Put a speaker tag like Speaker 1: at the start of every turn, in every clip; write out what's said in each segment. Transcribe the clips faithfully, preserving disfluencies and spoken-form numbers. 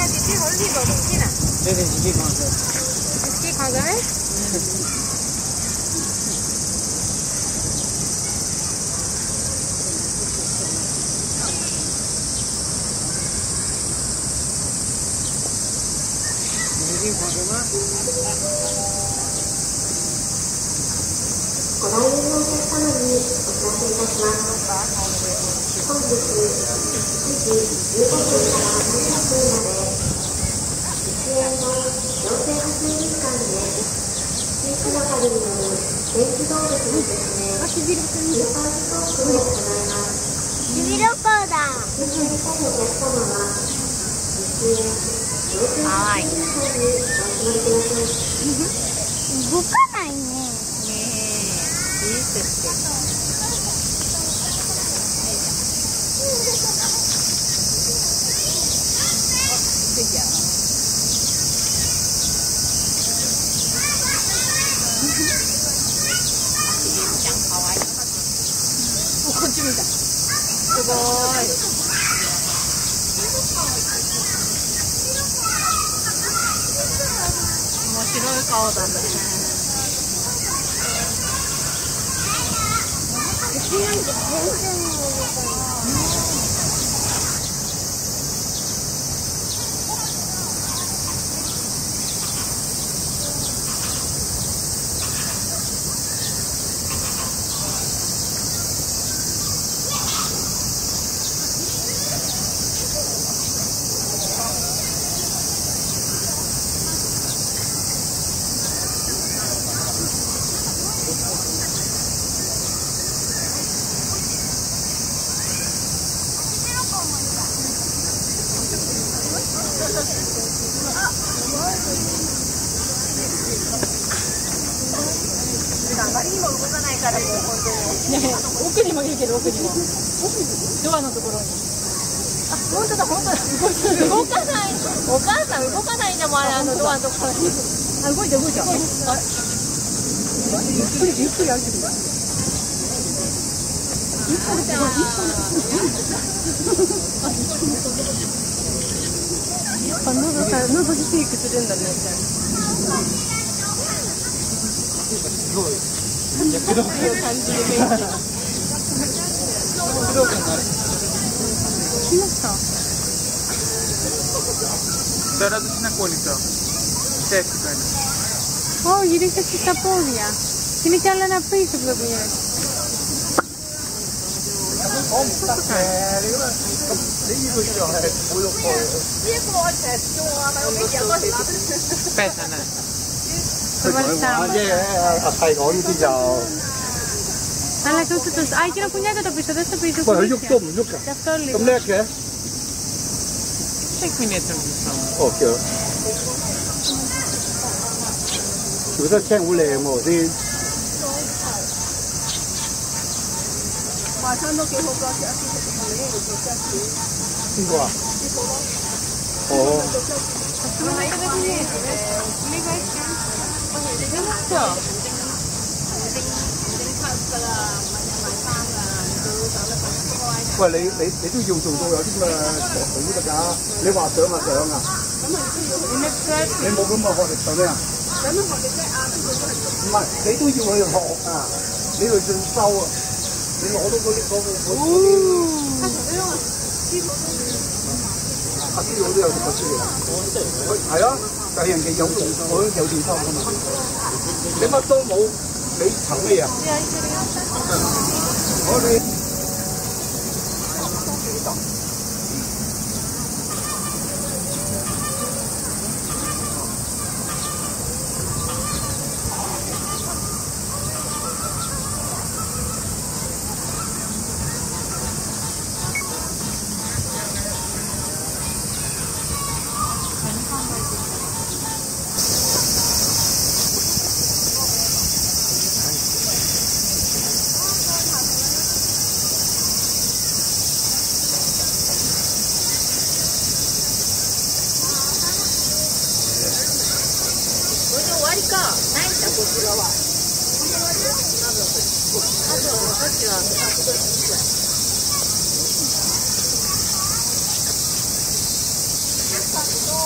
Speaker 1: 看机器好利落东西呢。
Speaker 2: 对对，机器扛着。
Speaker 1: 机器扛着没？
Speaker 2: 机器扛着吗？
Speaker 3: ご来園のお客様にお知らせいたします。本日しちじじゅうごふんからさんじゅっぷんまで一円の行政博物館で飼育係による電気動物の説明スーパーストックを行います。
Speaker 4: 指どこだ。
Speaker 3: 出演したいお客様は一円行政博物館にお集まりください。
Speaker 4: 動かないね。
Speaker 1: いい設定。こっち見た。すごい。面白い顔だね。
Speaker 4: 全然動かない。
Speaker 1: あまりにも動かないからもう本当に。ね、奥にもいるけど奥にも。ドアのところに。あ、本当だ本当だ。動かない。お母さん動かないんだもんあれあのドアのところに。あ、動いて動いて。あ、ゆっくりゆっくり歩いてる。一歩で一歩。あ、喉さ喉飼育するんだね。
Speaker 2: すごい。躍動感を感じる雰囲気。躍動感がある。
Speaker 1: 来ました。
Speaker 2: Достаточно колется. Часть какая-то.
Speaker 1: О, γυρίστε στα πόδια. Είναι κι άλλα ένα πίσω που δεν πηγαίνει.
Speaker 2: Πέσανε.
Speaker 1: 佢話三。
Speaker 5: 阿細講呢啲就，
Speaker 1: Αλλά και ούτε το. Α, εκείνο που νιάται το πίσω, δεν στο πίσω.
Speaker 5: 喂佢喐都唔喐㗎，
Speaker 1: Γι' αυτό λίγο.
Speaker 5: 咁叻嘅。
Speaker 2: cinque minuti sono.
Speaker 5: 哦，叫做得青好靚喎先。
Speaker 1: 華山都幾好㗎，
Speaker 5: 邊個啊？哦。喂，你你你都要做到有啲咁嘅學徒都得㗎。你話上啊上啊。你冇咁嘅學歷做咩啊？唔係，你都要去學啊！你去進修啊！你攞到嗰啲嗰個嗰啲。阿師傅都有讀過書嘅。係啊，但係人哋有做嗰有進修㗎嘛。你乜都冇，你憑咩啊？我哋。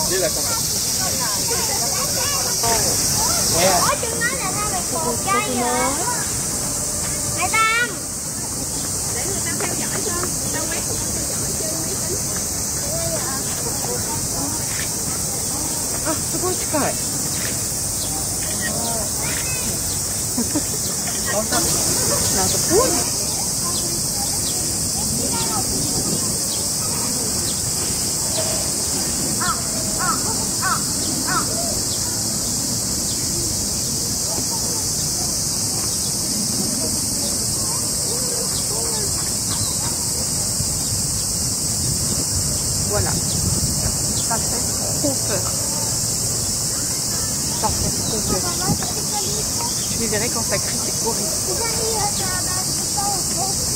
Speaker 2: Đây là con.
Speaker 4: Ủa, chúng nói là sao bị cột cây vậy? Hải Tam. Để người ta theo dõi cho. Tao quét người ta theo dõi chơi máy tính.
Speaker 1: あ、すごい近い。なんか遠い。Voilà. Parfait. Coupe. Parfait. Coupe. Tu les verrais quand ça crie, c'est horrible.